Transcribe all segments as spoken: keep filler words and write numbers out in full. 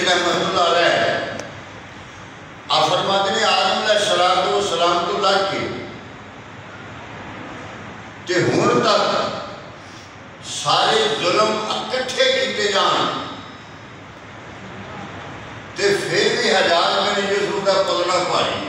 رحمت اللہ علیہ آپ فرماتے ہیں آدم علیہ السلام و سلام تو لگ کے کہ ہون تک سارے ظلم اکٹھے کیتے جان تے پھر بھی حجاج میں نے یوسف کا پلڑا پائی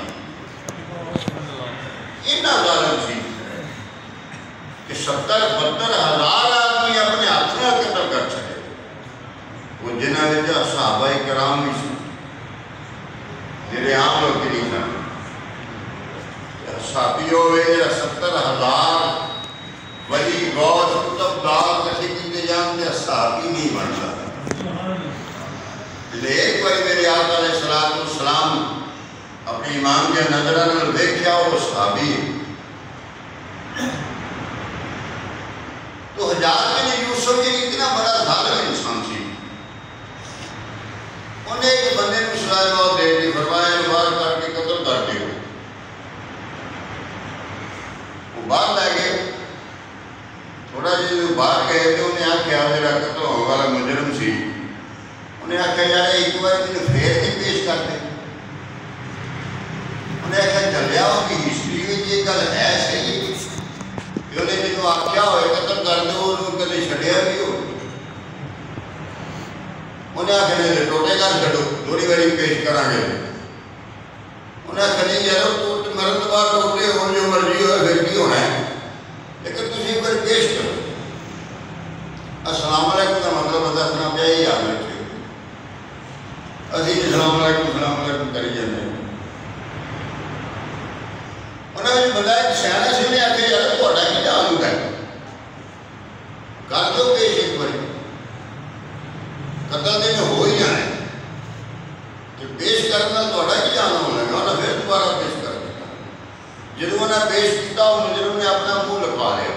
اتنا ظالم سی کہ ستر بہتر ہزار آدمی اپنے ہاتھ میں قتل کر سکے وہ جنہاں وچ صحابہ کرام بھی سن جڑے عام لوگ نہیں سن صحابی ہوئے جڑا ستر ہزار ولی غوث کتب دار کٹھے کیتے جان تے صحابی نہیں بن سکتا لے ایک بار میرے آقا علیہ السلام اپنی امام کے نظران دیکھیا وہ صحابی تو حجاج بن یوسف یہ اتنا بڑا ظالم انسان سی انہیں ایک بندے میں سزائے موت دے دی فرمایا انوار کر کے قتل کر دے وہ باہر لے گئے تھوڑا جی باہر گئے تھے انہیں آکھیا میرا قتل ہونے والا مجرم سی انہیں آکھیا یار ایک بار تینوں پھر نہیں پیش کر دے انہیں آکھیا چلیا ہو کہ ہسٹری میں یہ گل ہے صحیح کہ انہیں جنہوں آکھیا ہوئے قتل کر دے وہ انہوں کدے چھڑیا بھی ہو انہیں آکھیا نہیں ٹوٹے کر چھڑو تھوڑی باری پیش کرا گے انہیں آکھیا نہیں یار تو مرد بار ٹوٹے ہو جو مرضی ہوئے پھر بھی ہونا ہے لیکن تجھے ایک بار پیش کرو السلام علیکم کا مطلب بتا سنا پیا ہی آگے تھے عزیز السلام علیکم السلام علیکم کری جانے انہوں نے بتایا سیانے سے انہیں آگے یار تو اٹھا کی جان ہوتا ہے کر دو پیش ایک باری قتل دے میں ہو ہی جانے کہ پیش کرنا تو اٹھا کی جانا ہونا ہے انہوں نے پھر دوبارہ پیش کر دیا جنہوں نے پیش کیتا وہ مجرم نے اپنا منہ لکھا لیا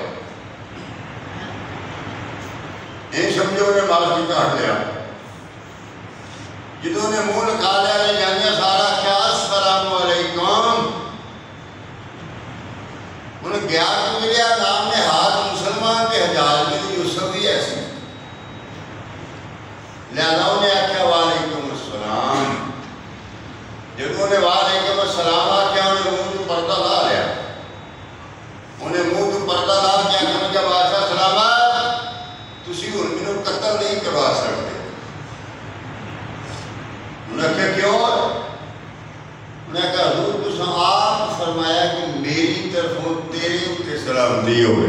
نہیں سمجھو انہیں مال کی کاٹ لیا جنہوں نے منہ لکھا لیا نے جانیا سارا کیا السلام علیکم انہیں گیا تو ملیا نام نے ہاتھ مسلمان کے حجاج میں یوسف بھی ایسی لہذا انہیں آکھیا وعلیکم السلام جنہوں نے وعلیکم السلام آکھیا انہیں منہ تو پردہ لا لیا انہیں منہ تو پردہ لا کیا کہ جب بادشاہ سلامت تسی ان میں قتل نہیں کروا سکتے انہیں کہا کیوں انہیں کہا حضور تسا آپ فرمایا کہ میری طرفوں تیرے اتے سلام دی ہوئے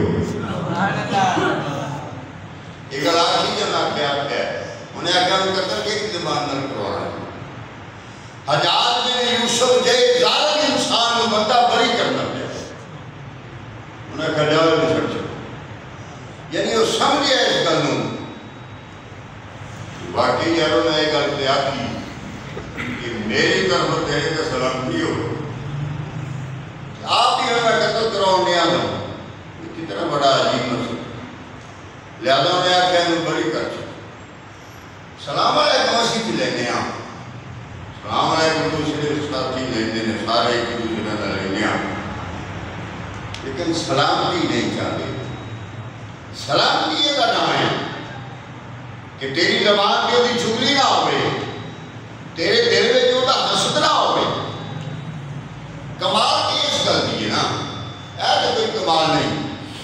ایک علاقی جنہ کیا کیا ہے انہیں کہا ان قتل کے اقتبان نہ کروانا حجاج بن یوسف جائے ظالم انسان و بندہ بری کرنا پیا انہیں کہا جاؤ نہیں سمجھو یعنی وہ سمجھے اس گلوں واقعی یاروں نے ایک گل کیا کی کہ میری طرف تیرے کا سلام بھی ہو آپ ہی ہمیں قتل کراؤ نہیں آنا کتنا بڑا عجیب مسئلہ لہذا انہیں آکھیا انہوں بری کر چکا سلام علیکم اسی بھی لینے آن سلام علیکم دوسرے ساتھی لینے نے سارے ایک دوسرے نہ لینے آن لیکن سلام بھی نہیں چاہتے سلام بھی یہ کا نام ہے کہ تیری زبان پہ بھی چگلی نہ ہوئے تیرے دل میں جو تھا حسد نہ ہوئے کمال کی اس گل دیئے نا ایسا کوئی کمال نہیں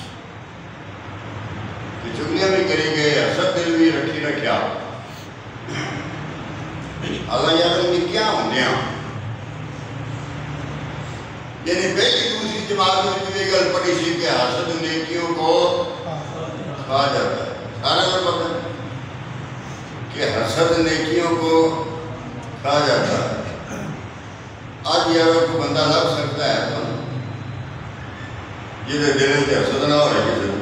کہ چگلیاں بھی کریں گے حسد دل بھی رکھی رکھیا اللہ یار ان کیا ہونے ہیں یعنی پہلی دوسری جماعت میں جو یہ گل پڑی سی کہ حسد نیکیوں کو کھا جاتا ہے سارا گل پڑھتا ہے کہ حسد نیکیوں کو کھا جاتا ہے آج یار کو بندہ لگ سکتا ہے تو جیسے دل سے حسد نہ ہو رہے